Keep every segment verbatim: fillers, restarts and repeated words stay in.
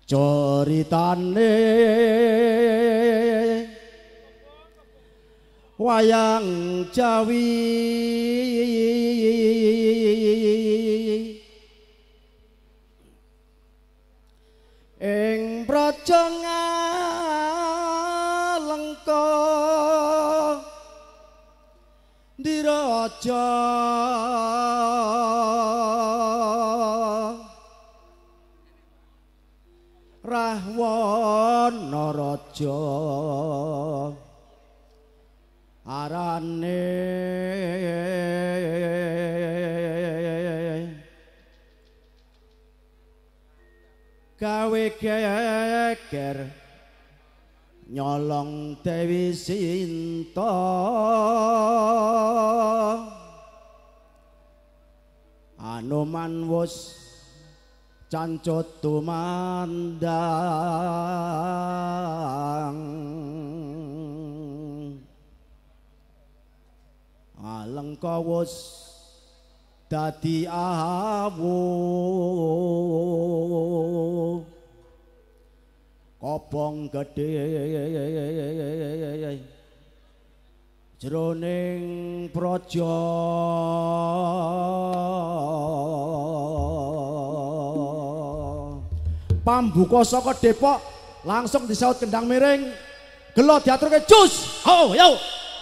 Coritane wayang Jawi ing praja Ngalengka diraja Rahwana raja arane gawe geger nyolong Dewi Sinta Anoman wus cancut tumandang Alengka wus dadi awu kobong gedhe jroning praja pambuka saka Depok langsung disaut kendang miring gelo diaturke jus ho yo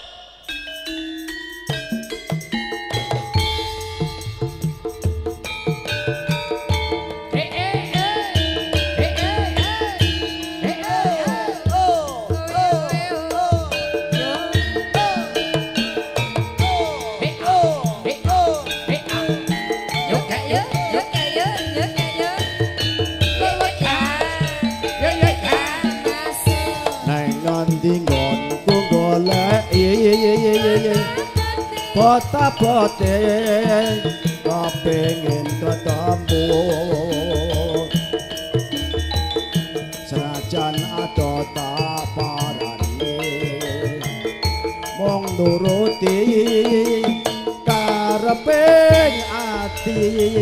kota bote kepengin ketemu senajan ada tak parani mong nuruti kareping ati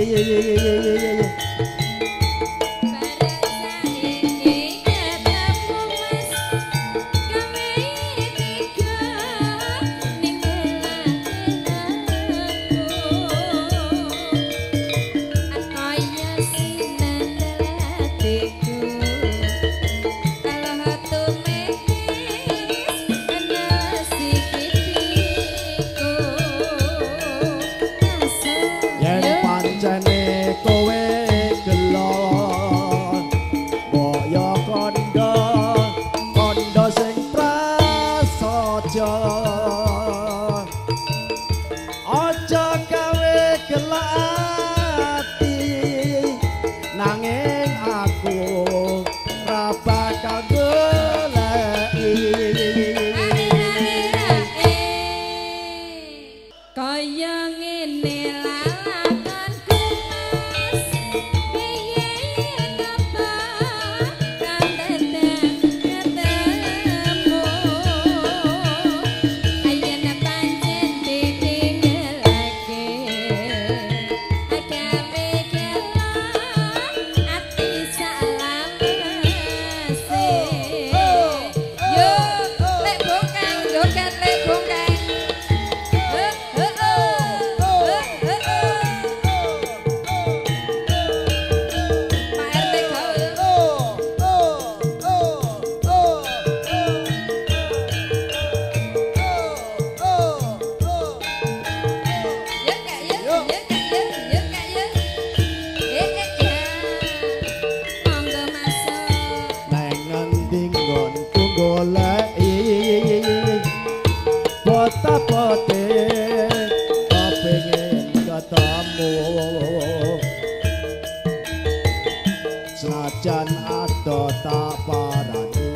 senajan ada tak parani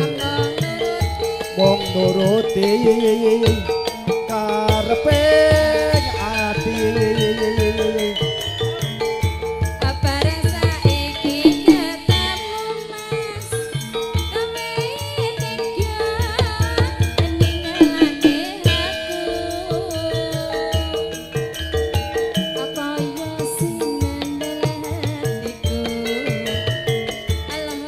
mong nuruti kareping ati Allah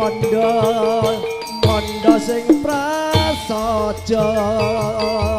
kondo kondo sing prasaja